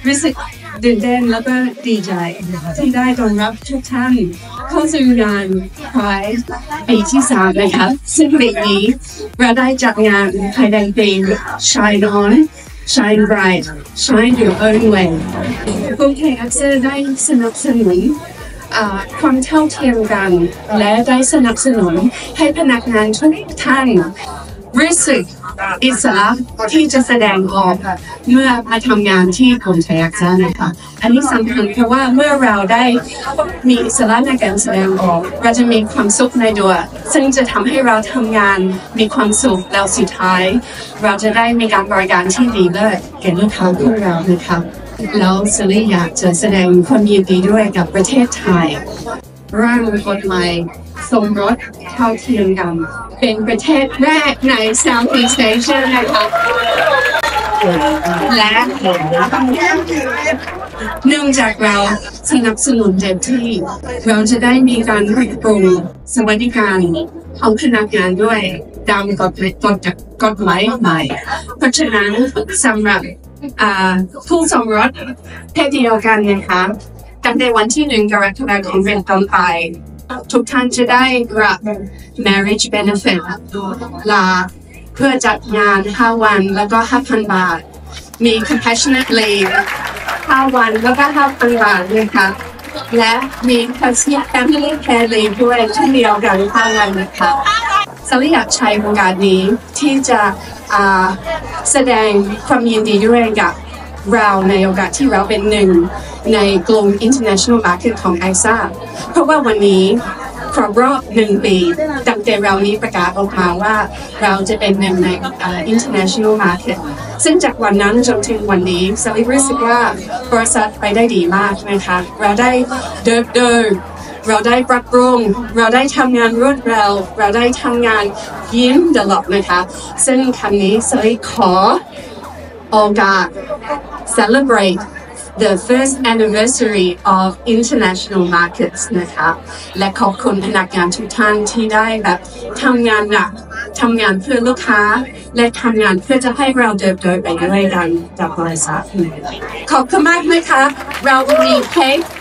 รู้สึกตื่นเต้นแล้วก็ดีใจที่ได้ต้อนรับทุกท่านเข้าสู่งาน Pride ปีที่3นะคะซึ่งปีนี้เราได้จัดงานภายในธีม Shine On Shine Bright Shine Your Own Way กรุงเทพได้สนับสนุนความเท่าเทียมกันและได้สนับสนุนให้พนักงานทุกท่านรู้สึกอิสระที่จะแสดงออกเมื่อมาทำงานที่กรุงเทพนะคะอันนี้สำคัญเพราะว่าเมื่อเราได้มีอิสระในการแสดงออกเราจะมีความสุขในตัวซึ่งจะทำให้เราทำงานมีความสุขแล้วสุดท้ายเราจะได้มีการบริการที่ดีเลิศแก่ลูกค้าของเรานะคะแล้วสลิอยากจะแสดงความยินดีด้วยกับประเทศไทยร่างกฎหมายสมรสเท่าเทียมกันเป็นประเทศแรกใน Southeast Asia นะคะและเนื่องจากเราสนับสนุนเต็มที่เราจะได้มีการปรับปรุงสวัสดิการของพนักงานด้วยตามกฎหมายใหม่เพราะฉะนั้นสำหรับผู้สมรสเพศเดียวกันนะคะตั้งแต่วันที่1 กรกฎาคมเป็นต้นไปทุกท่านจะได้รับ marriage benefit ลาเพื่อจัดงาน5 วันแล้วก็ 5,000 บาทมี compassionate leave 5 วันแล้วก็ 5,000 บาทนะคะและมี family care leave ด้วยเช่นเดียวกัน5 วันนะคะสลิอยากใช้โอกาสนี้ที่จะแสดงความยินดีด้วยกับเราในโอกาสที่เราเป็นหนึ่งในกลุ่ม international market ของ ISA เพราะว่าวันนี้ครบรอบ1 ปีตั้งแต่เรานี้ประกาศออกมาว่าเราจะเป็นหนึ่งใน international market ซึ่งจากวันนั้นจนถึงวันนี้สลิรู้สึกว่าบริษัทไปได้ดีมากนะคะเราได้เดินเราได้ปรับปรุงเราได้ทำงานรวดเร็วเราได้ทำงานยิ้มตลอดนะคะซึ่งครั้งนี้สลิขอโอกาส celebrate the first anniversary of international markets นะคะและขอบคุณพนักงานทุกท่านที่ได้แบบทำงานหนักทำงานเพื่อลูกค้าและทำงานเพื่อจะให้เราเติบโตไปด้วยกันกับบริษัทขอบคุณมากนะคะเรามีเค้ก